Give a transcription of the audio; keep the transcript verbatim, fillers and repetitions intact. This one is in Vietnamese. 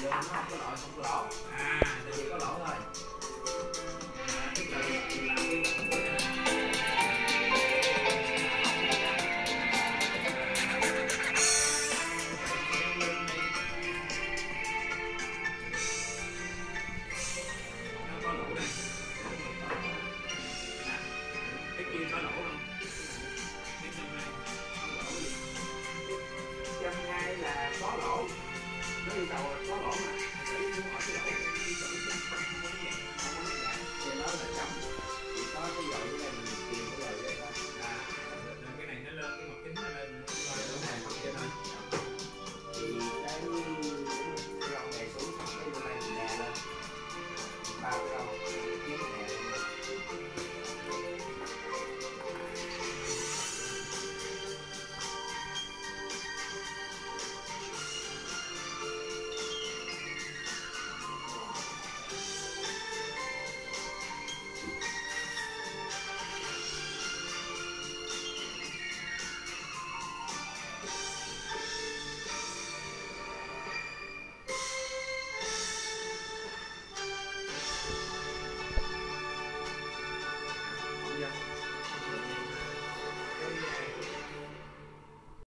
nó không có lỗ, không có lỗ. À, tại vì có lỗ thôi. À, tức là làm cái có lỗ, nó yêu cầu